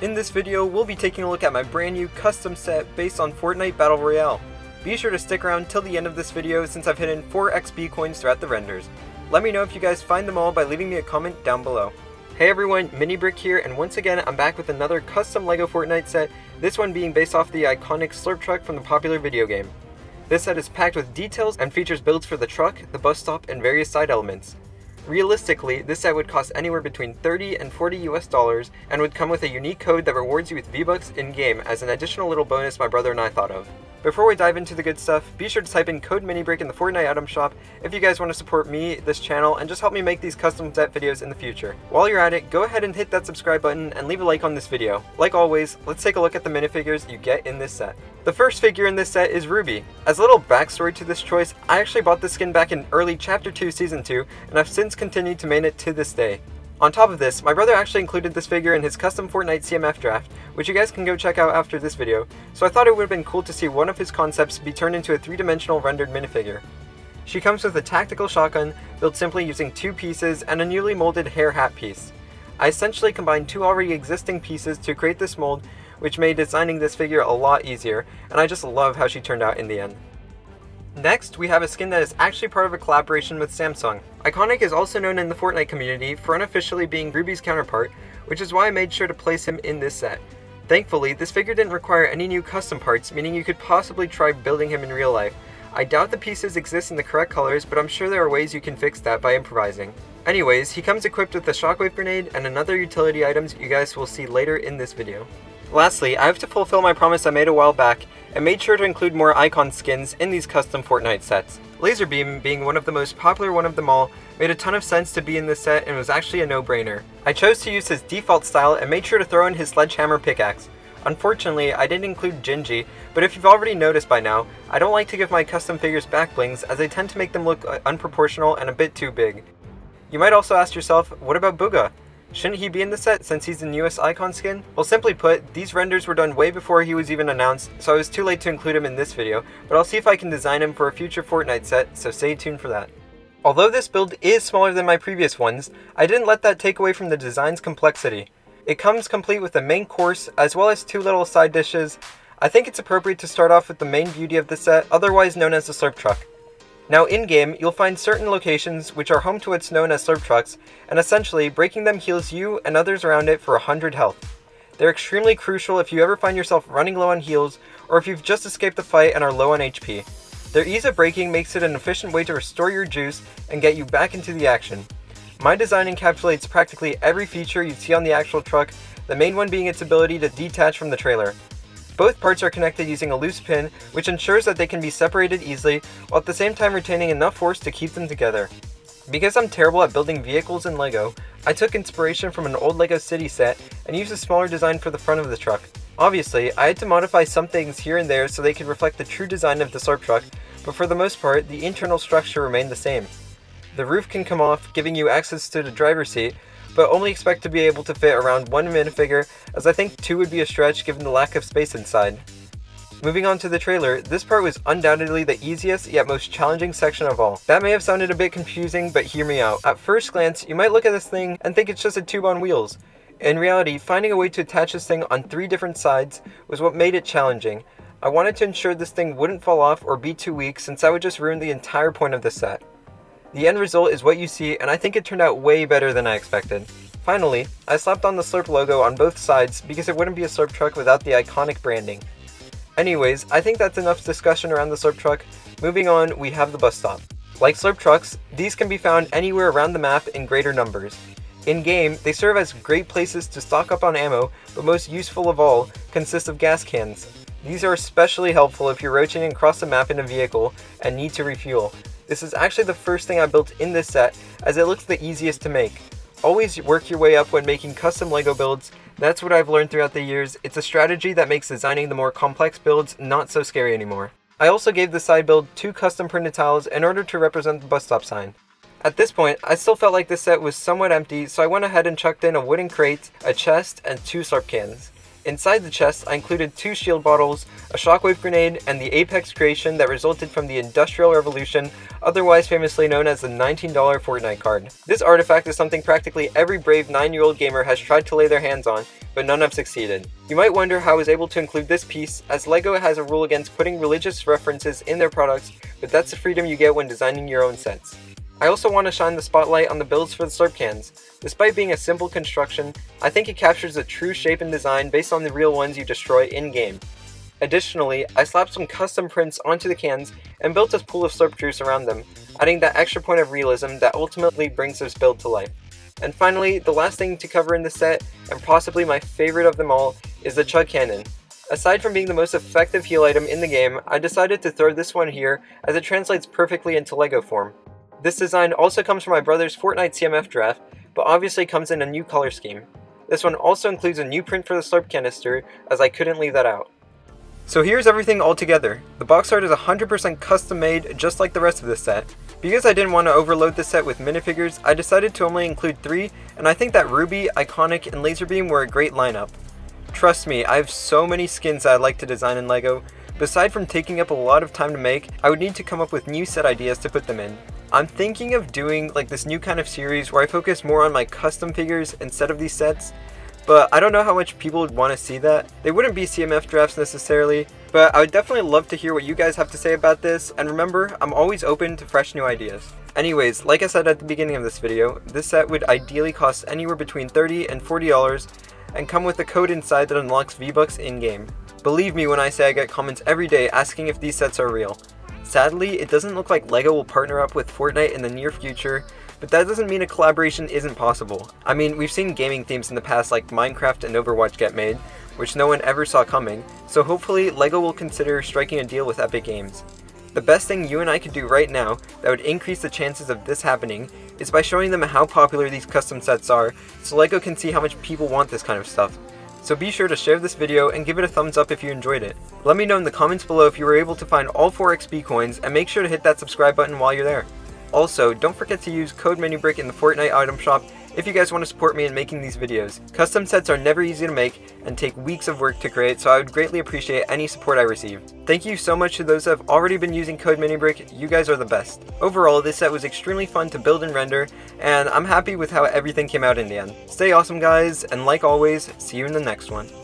In this video, we'll be taking a look at my brand new custom set based on Fortnite Battle Royale. Be sure to stick around till the end of this video since I've hidden 4 XP coins throughout the renders. Let me know if you guys find them all by leaving me a comment down below. Hey everyone, Minibrick here, and once again I'm back with another custom LEGO Fortnite set, this one being based off the iconic Slurp truck from the popular video game. This set is packed with details and features builds for the truck, the bus stop, and various side elements. Realistically, this set would cost anywhere between $30 and $40 US and would come with a unique code that rewards you with V-Bucks in-game as an additional little bonus my brother and I thought of. Before we dive into the good stuff, be sure to type in code MINIBRICK in the Fortnite item shop if you guys want to support me, this channel, and just help me make these custom set videos in the future. While you're at it, go ahead and hit that subscribe button and leave a like on this video. Like always, let's take a look at the minifigures you get in this set. The first figure in this set is Ruby. As a little backstory to this choice, I actually bought this skin back in early Chapter 2 Season 2, and I've since continued to main it to this day. On top of this, my brother actually included this figure in his custom Fortnite CMF draft, which you guys can go check out after this video, so I thought it would have been cool to see one of his concepts be turned into a 3-dimensional rendered minifigure. She comes with a tactical shotgun, built simply using 2 pieces, and a newly molded hair hat piece. I essentially combined 2 already existing pieces to create this mold, which made designing this figure a lot easier, and I just love how she turned out in the end. Next, we have a skin that is actually part of a collaboration with Samsung. Iconic is also known in the Fortnite community for unofficially being Ruby's counterpart, which is why I made sure to place him in this set. Thankfully, this figure didn't require any new custom parts, meaning you could possibly try building him in real life. I doubt the pieces exist in the correct colors, but I'm sure there are ways you can fix that by improvising. Anyways, he comes equipped with a shockwave grenade and another utility items you guys will see later in this video. Lastly, I have to fulfill my promise I made a while back, and made sure to include more icon skins in these custom Fortnite sets. Laserbeam, being one of the most popular one of them all, made a ton of sense to be in this set and was actually a no-brainer. I chose to use his default style and made sure to throw in his sledgehammer pickaxe. Unfortunately, I didn't include Gingy, but if you've already noticed by now, I don't like to give my custom figures back blings as they tend to make them look unproportional and a bit too big. You might also ask yourself, what about Booga? Shouldn't he be in the set since he's the newest icon skin? Well, simply put, these renders were done way before he was even announced, so I was too late to include him in this video, but I'll see if I can design him for a future Fortnite set, so stay tuned for that. Although this build is smaller than my previous ones, I didn't let that take away from the design's complexity. It comes complete with a main course, as well as 2 little side dishes. I think it's appropriate to start off with the main beauty of the set, otherwise known as the Slurp truck. Now in-game, you'll find certain locations which are home to what's known as Slurp trucks, and essentially, breaking them heals you and others around it for 100 health. They're extremely crucial if you ever find yourself running low on heals, or if you've just escaped the fight and are low on HP. Their ease of breaking makes it an efficient way to restore your juice and get you back into the action. My design encapsulates practically every feature you'd see on the actual truck, the main one being its ability to detach from the trailer. Both parts are connected using a loose pin, which ensures that they can be separated easily, while at the same time retaining enough force to keep them together. Because I'm terrible at building vehicles in LEGO, I took inspiration from an old LEGO City set and used a smaller design for the front of the truck. Obviously, I had to modify some things here and there so they could reflect the true design of the Slurp truck, but for the most part, the internal structure remained the same. The roof can come off, giving you access to the driver's seat, but only expect to be able to fit around 1 minifigure, as I think 2 would be a stretch given the lack of space inside. Moving on to the trailer, this part was undoubtedly the easiest yet most challenging section of all. That may have sounded a bit confusing, but hear me out. At first glance, you might look at this thing and think it's just a tube on wheels. In reality, finding a way to attach this thing on 3 different sides was what made it challenging. I wanted to ensure this thing wouldn't fall off or be too weak, since that would just ruin the entire point of the set. The end result is what you see, and I think it turned out way better than I expected. Finally, I slapped on the Slurp logo on both sides because it wouldn't be a Slurp truck without the iconic branding. Anyways, I think that's enough discussion around the Slurp truck. Moving on, we have the bus stop. Like Slurp trucks, these can be found anywhere around the map in greater numbers. In-game, they serve as great places to stock up on ammo, but most useful of all, consist of gas cans. These are especially helpful if you're rotating across the map in a vehicle and need to refuel. This is actually the first thing I built in this set, as it looks the easiest to make. Always work your way up when making custom LEGO builds. That's what I've learned throughout the years. It's a strategy that makes designing the more complex builds not so scary anymore. I also gave the side build 2 custom printed tiles in order to represent the bus stop sign. At this point, I still felt like this set was somewhat empty, so I went ahead and chucked in a wooden crate, a chest, and 2 Slurp cans. Inside the chest, I included 2 shield bottles, a shockwave grenade, and the Apex creation that resulted from the Industrial Revolution, otherwise famously known as the $19 Fortnite card. This artifact is something practically every brave 9-year-old gamer has tried to lay their hands on, but none have succeeded. You might wonder how I was able to include this piece, as LEGO has a rule against putting religious references in their products, but that's the freedom you get when designing your own sets. I also want to shine the spotlight on the builds for the slurp cans. Despite being a simple construction, I think it captures the true shape and design based on the real ones you destroy in-game. Additionally, I slapped some custom prints onto the cans and built a pool of slurp juice around them, adding that extra point of realism that ultimately brings this build to life. And finally, the last thing to cover in the set, and possibly my favorite of them all, is the Chug Cannon. Aside from being the most effective heal item in the game, I decided to throw this one here as it translates perfectly into LEGO form. This design also comes from my brother's Fortnite CMF draft, but obviously comes in a new color scheme. This one also includes a new print for the slurp canister, as I couldn't leave that out. So here's everything all together. The box art is 100% custom made, just like the rest of this set. Because I didn't want to overload the set with minifigures, I decided to only include 3, and I think that Ruby, Iconic, and Laserbeam were a great lineup. Trust me, I have so many skins that I'd like to design in LEGO, but aside from taking up a lot of time to make, I would need to come up with new set ideas to put them in. I'm thinking of doing like this new kind of series where I focus more on my custom figures instead of these sets, but I don't know how much people would want to see that. They wouldn't be CMF drafts necessarily, but I would definitely love to hear what you guys have to say about this, and remember, I'm always open to fresh new ideas. Anyways, like I said at the beginning of this video, this set would ideally cost anywhere between $30 and $40 and come with a code inside that unlocks V-Bucks in-game. Believe me when I say I get comments every day asking if these sets are real. Sadly, it doesn't look like LEGO will partner up with Fortnite in the near future, but that doesn't mean a collaboration isn't possible. I mean, we've seen gaming themes in the past like Minecraft and Overwatch get made, which no one ever saw coming, so hopefully LEGO will consider striking a deal with Epic Games. The best thing you and I could do right now that would increase the chances of this happening is by showing them how popular these custom sets are, so LEGO can see how much people want this kind of stuff. So be sure to share this video and give it a thumbs up if you enjoyed it. Let me know in the comments below if you were able to find all 4 XP coins, and make sure to hit that subscribe button while you're there. Also, don't forget to use code MiniBrick in the Fortnite item shop if you guys want to support me in making these videos. Custom sets are never easy to make and take weeks of work to create, so I would greatly appreciate any support I receive. Thank you so much to those that have already been using code MiniBrick, you guys are the best. Overall, this set was extremely fun to build and render, and I'm happy with how everything came out in the end. Stay awesome guys, and like always, see you in the next one.